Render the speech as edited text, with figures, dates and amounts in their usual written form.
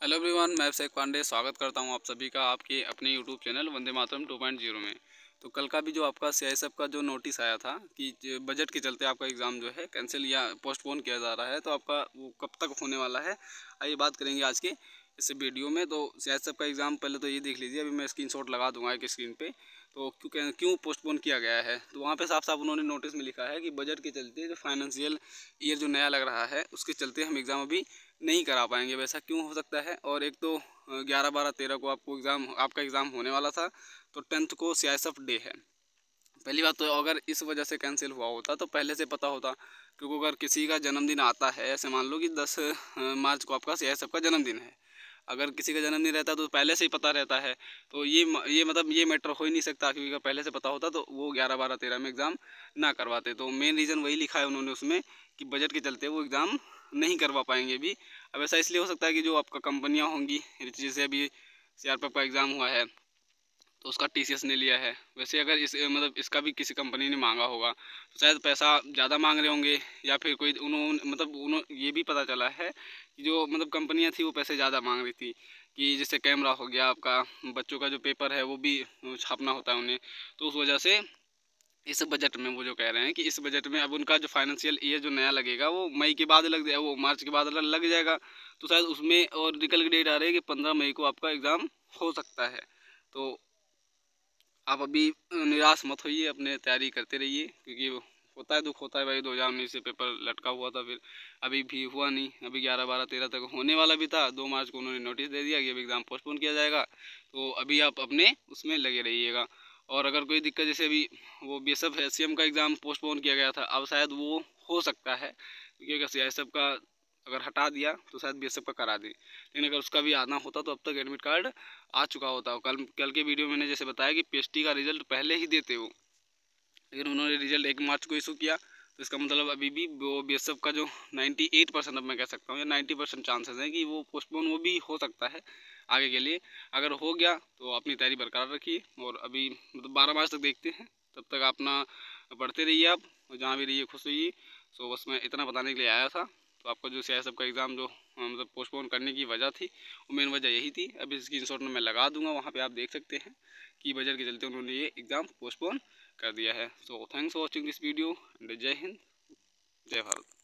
Hello everyone, मैं अभिषेक पांडे स्वागत करता हूं आप सभी का आपके अपने यूट्यूब चैनल वंदे मातरम 2.0 में। तो कल का भी जो आपका सीआईएसएफ का जो नोटिस आया था कि बजट के चलते आपका एग्ज़ाम जो है कैंसिल या पोस्टपोन किया जा रहा है, तो आपका वो कब तक होने वाला है, आइए बात करेंगे आज के इस वीडियो में। तो सीआईएसएफ का एग्ज़ाम पहले तो ये देख लीजिए, अभी मैं स्क्रीनशॉट लगा दूंगा एक स्क्रीन पे। तो क्यों पोस्टपोन किया गया है, तो वहाँ पे साफ साफ उन्होंने नोटिस में लिखा है कि बजट के चलते जो फाइनेंशियल ईयर जो नया लग रहा है उसके चलते हम एग्ज़ाम अभी नहीं करा पाएंगे। वैसा क्यों हो सकता है, और एक तो 11, 12, 13 को आपका एग्ज़ाम होने वाला था, तो 10th को सीआईएसएफ डे है। पहली बात तो अगर इस वजह से कैंसिल हुआ होता तो पहले से पता होता, क्योंकि अगर किसी का जन्मदिन आता है, ऐसे मान लो कि 10 मार्च को आपका सीआईएसएफ का जन्मदिन है, अगर किसी का जन्मदिन रहता तो पहले से ही पता रहता है। तो ये मतलब ये मैटर हो ही नहीं सकता, क्योंकि अगर पहले से पता होता तो वो 11, 12, 13 में एग्ज़ाम ना करवाते। तो मेन रीज़न वही लिखा है उन्होंने उसमें कि बजट के चलते वो एग्ज़ाम नहीं करवा पाएंगे भी। अब ऐसा इसलिए हो सकता है कि जो आपका कंपनियां होंगी, जैसे अभी सीआरपीएफ का एग्ज़ाम हुआ है तो उसका टीसीएस ने लिया है। वैसे अगर मतलब इसका भी किसी कंपनी ने मांगा होगा तो शायद पैसा ज़्यादा मांग रहे होंगे, या फिर कोई उन्होंने ये भी पता चला है कि जो मतलब कंपनियां थी वो पैसे ज़्यादा मांग रही थी, कि जैसे कैमरा हो गया आपका, बच्चों का जो पेपर है वो भी छापना होता है उन्हें। तो उस वजह से इस बजट में वो जो कह रहे हैं कि इस बजट में अब उनका जो फाइनेंशियल ईयर जो नया लगेगा वो मई के बाद लग जाएगा, वो मार्च के बाद लग जाएगा। तो शायद उसमें और निकल के डेट आ रही है कि 15 मई को आपका एग्ज़ाम हो सकता है। तो आप अभी निराश मत होइए, अपने तैयारी करते रहिए, क्योंकि होता है, दुख होता है भाई। 2019 से पेपर लटका हुआ था, फिर अभी भी हुआ नहीं। अभी 11, 12, 13 तक होने वाला भी था। 2 मार्च को उन्होंने नोटिस दे दिया कि अब एग्ज़ाम पोस्टपोन किया जाएगा। तो अभी आप अपने उसमें लगे रहिएगा। और अगर कोई दिक्कत, जैसे अभी वो बीएसएफ एससीएम का एग्ज़ाम पोस्टपोन किया गया था, अब शायद वो हो सकता है, क्योंकि अगर सीआईएसएफ का अगर हटा दिया तो शायद बीएसएफ का करा दें। लेकिन अगर उसका भी आना होता तो अब तक एडमिट कार्ड आ चुका होता। कल कल के वीडियो में मैंने जैसे बताया कि पीएचडी का रिजल्ट पहले ही देते हो, लेकिन उन्होंने रिजल्ट 1 मार्च को इशू किया। तो इसका मतलब अभी भी वो बीएसएफ का जो 98%, अब मैं कह सकता हूँ या 90% चांसेस हैं कि वो पोस्टपोन वो भी हो सकता है आगे के लिए। अगर हो गया तो अपनी तैयारी बरकरार रखिए, और अभी मतलब 12 मार्च तक देखते हैं। तब तक अपना पढ़ते रहिए आप, और जहाँ भी रहिए खुश रहिए। सो बस मैं इतना बताने के लिए आया था। तो आपका जो सीआईएसएफ का एग्ज़ाम जो मतलब पोस्टपोन करने की वजह थी, वो मेन वजह यही थी। अभी स्क्रीनशॉट में मैं लगा दूंगा, वहाँ पे आप देख सकते हैं कि बजट के चलते उन्होंने ये एग्ज़ाम पोस्टपोन कर दिया है। So thanks for watching this video and Jai Hind, जय भारत।